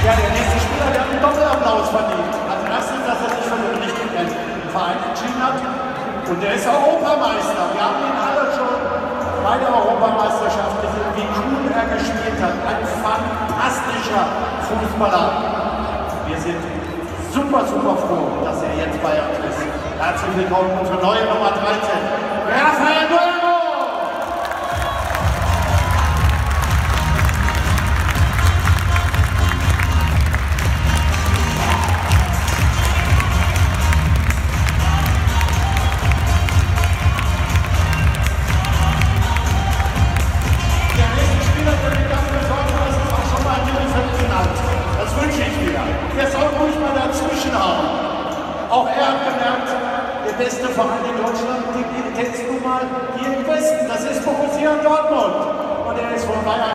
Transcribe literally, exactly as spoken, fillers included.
Ja, der nächste Spieler, der hat einen Doppelapplaus verdient. Also erstens, dass er sich für den richtigen Verein entschieden hat. Und der ist Europameister. Wir haben ihn alle schon bei der Europameisterschaft gesehen, wie cool er gespielt hat. Ein fantastischer Fußballer. Wir sind super, super froh, dass er jetzt bei uns ist. Herzlich willkommen zur neuen Nummer dreizehn. Rafael Duero! Jetzt auch ruhig mal dazwischen hauen. Auch er hat gemerkt, der beste Verein in Deutschland, den kennst du mal hier im Westen. Das ist Borussia Dortmund. Und er ist von Bayern.